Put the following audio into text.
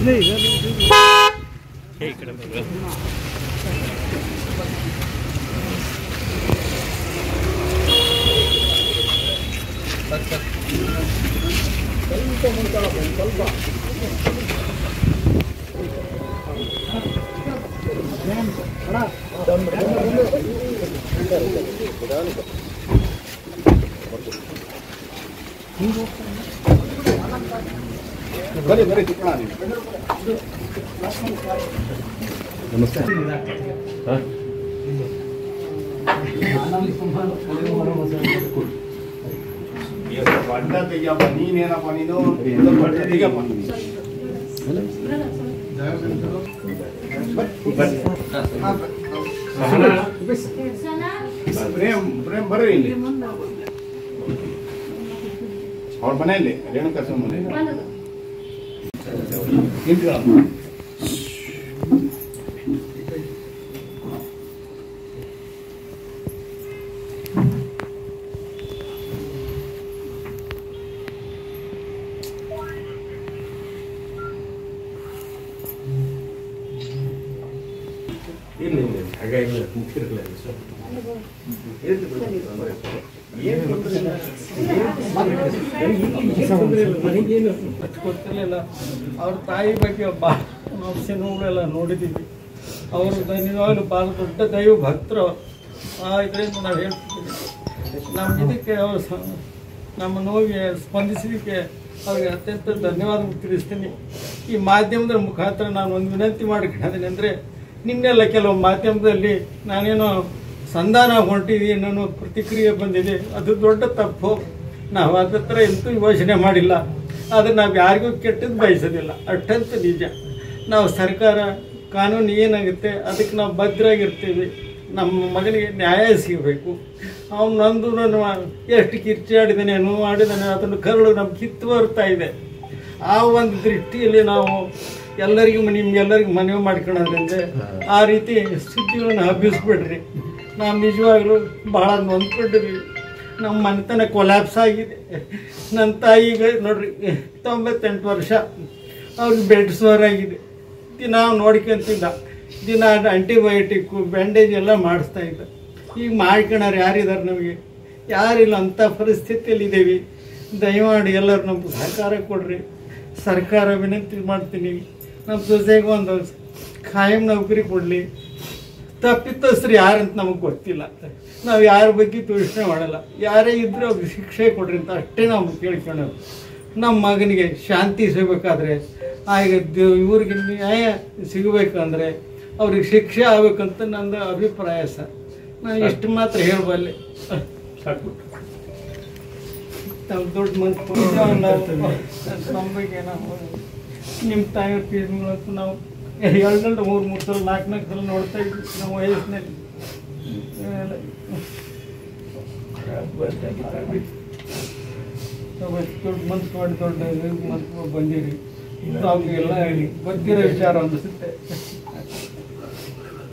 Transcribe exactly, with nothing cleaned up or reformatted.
बरे बरे नमस्ते ಅಡ್ಡ ತೆಗಿಯಪ್ಪ ನೀನೇನಪ್ಪ ನೀನು ತೆಗಿಯಪ್ಪ ಪ್ರೇಮ್ ಪ್ರೇಮ್ ಬರ್ರಿ ಇಲ್ಲಿ ಅವ್ರ ಮನೆಯಲ್ಲಿ ರೇಣುಕಾ ಮನೆ ನಿಂತ್ಕೊಳ್ಳಮ್ಮ ಇಲ್ಲ ಇಲ್ಲ ಹಾಗಾಗಿ ಮುಖ್ಯರಲ್ಲ ಸರ್ ನನಗೇನು ಅಷ್ಟು ಗೊತ್ತಿರಲಿಲ್ಲ ಅವ್ರ ತಾಯಿ ಬಗ್ಗೆ ಭಾಳ ನೋವುಗಳೆಲ್ಲ ನೋಡಿದ್ದೀವಿ. ಅವರು ನಿಜವಾಗಲೂ ಭಾಳ ದೊಡ್ಡ ದೈವ ಭಕ್ತರು. ಆ ಇದರಿಂದ ನಾವು ಹೇಳ್ತಿದ್ದೀವಿ ನಮ್ಮ ಇದಕ್ಕೆ ಅವರು ನಮ್ಮ ನೋವಿಗೆ ಸ್ಪಂದಿಸಲಿಕ್ಕೆ ಅವ್ರಿಗೆ ಅತ್ಯಂತ ಧನ್ಯವಾದ ತಿಳಿಸ್ತೀನಿ. ಈ ಮಾಧ್ಯಮದ ಮುಖಾಂತರ ನಾನು ಒಂದು ವಿನಂತಿ ಮಾಡಿಕೊಂಡಿದ್ದೀನಿ ಅಂದರೆ, ನಿನ್ನೆಲ್ಲ ಕೆಲವು ಮಾಧ್ಯಮದಲ್ಲಿ ನಾನೇನೋ ಸಂಧಾನ ಹೊಂಟಿದ್ದೀನಿ ಅನ್ನೋ ಪ್ರತಿಕ್ರಿಯೆ ಬಂದಿದೆ. ಅದು ದೊಡ್ಡ ತಪ್ಪು. ನಾವು ಅದ್ರ ಥರ ಎಂತೂ ಯೋಚನೆ ಮಾಡಿಲ್ಲ. ಆದರೆ ನಾವು ಯಾರಿಗೂ ಕೆಟ್ಟದ್ದು ಬಯಸೋದಿಲ್ಲ, ಅಷ್ಟಂತ ನಿಜ. ನಾವು ಸರ್ಕಾರ ಕಾನೂನು ಏನಾಗುತ್ತೆ ಅದಕ್ಕೆ ನಾವು ಭದ್ರಾಗಿರ್ತೀವಿ. ನಮ್ಮ ಮಗನಿಗೆ ನ್ಯಾಯ ಸಿಗಬೇಕು. ಅವನು ನಂದು ನಾನು ಎಷ್ಟು ಕಿರ್ಚಾಡಿದ್ದಾನೆ, ನೋವು ಮಾಡಿದ್ದಾನೆ, ಅದನ್ನು ಕರಳು ನಮ್ಗೆ ಕಿತ್ತು ಬರ್ತಾ ಇದೆ. ಆ ಒಂದು ದೃಷ್ಟಿಯಲ್ಲಿ ನಾವು ಎಲ್ಲರಿಗೂ ನಿಮ್ಗೆಲ್ಲರಿಗೂ ಮನವಿ ಮಾಡ್ಕೊಳ್ಳೋದ್ರಿಂದ ಆ ರೀತಿ ಸುದ್ದಿಗಳನ್ನು ಹಬ್ಬಿಸ್ಬಿಡ್ರಿ. ನಾವು ನಿಜವಾಗ್ಲೂ ಭಾಳ ನೊಂದ್ಕೊಂಡಿದ್ದೀವಿ. ನಮ್ಮ ಮನೆತನ ಕೊಲ್ಯಾಪ್ಸ್ ಆಗಿದೆ. ನನ್ನ ತಾಯಿಗೆ ನೋಡ್ರಿ ತೊಂಬತ್ತೆಂಟು ವರ್ಷ, ಅವ್ರಿಗೆ ಬೆಡ್ ಸೋರ್ ಆಗಿದೆ. ದಿನ ನೋಡ್ಕೊಂತಿದ್ದ, ದಿನ ಆಂಟಿಬಯೋಟಿಕ್ಕು ಬ್ಯಾಂಡೇಜ್ ಎಲ್ಲ ಮಾಡಿಸ್ತಾ ಇದ್ದ. ಈಗ ಮಾಡ್ಕೊಳೋರು ಯಾರಿದ್ದಾರೆ? ನಮಗೆ ಯಾರಿಲ್ಲ. ಅಂಥ ಪರಿಸ್ಥಿತಿಯಲ್ಲಿ ಇದ್ದೀವಿ. ದಯಮಾಡಿ ಎಲ್ಲರೂ ನಮ್ಗೆ ಸಹಕಾರ ಕೊಡ್ರಿ. ಸರ್ಕಾರ ವಿನಂತಿ ಮಾಡ್ತೀನಿ, ನಮ್ಮ ಸೊಸೆಗೆ ಒಂದು ಖಾಯಂ ನೌಕರಿ ಕೊಡಲಿ. ತಪ್ಪಿತಸ್ಥರು ಯಾರಂತ ನಮಗೆ ಗೊತ್ತಿಲ್ಲ. ನಾವು ಯಾರ ಬಗ್ಗೆ ದೂಷಣೆ ಮಾಡಲ್ಲ. ಯಾರೇ ಇದ್ದರೂ ಅವ್ರಿಗೆ ಶಿಕ್ಷೆ ಕೊಡ್ರಿ ಅಂತ ಅಷ್ಟೇ ನಾವು ಕೇಳ್ಕೊಳ್ಳೋದು. ನಮ್ಮ ಮಗನಿಗೆ ಶಾಂತಿ ಸಿಗಬೇಕಾದ್ರೆ, ಆಗ ಇವ್ರಿಗೆ ನ್ಯಾಯ ಸಿಗಬೇಕಂದ್ರೆ ಅವ್ರಿಗೆ ಶಿಕ್ಷೆ ಆಗಬೇಕಂತ ನನ್ನ ಅಭಿಪ್ರಾಯ ಸರ್. ನಾನು ಇಷ್ಟು ಮಾತ್ರ ಹೇಳಬಲ್ಲೆ. ಸಾಕು. ನಾವು ದೊಡ್ಡ ಮನಸ್ಸು ನಮ್ಮ ಬಗ್ಗೆ ನಾವು ನಿಮ್ಮ ತಾಯಿಯವ್ರ ಫೀಸ್ಗಳಂತೂ ನಾವು ಎರಡು ಮೂರು ಮೂರು ಸಲ ನಾಲ್ಕು ನಾಲ್ಕು ಸಲ ನೋಡ್ತಾ ಇದ್ವಿ ನಮ್ಮ ವಯಸ್ಸಿನಲ್ಲಿ. ದೊಡ್ಡ ಮನ್ಸು ಮಾಡಿ ದೊಡ್ಡ ಮನ್ಸು ಬಂದಿರಿ. ನಾವು ಎಲ್ಲ ಗೊತ್ತಿರೋ ವಿಚಾರ ಅನಿಸುತ್ತೆ.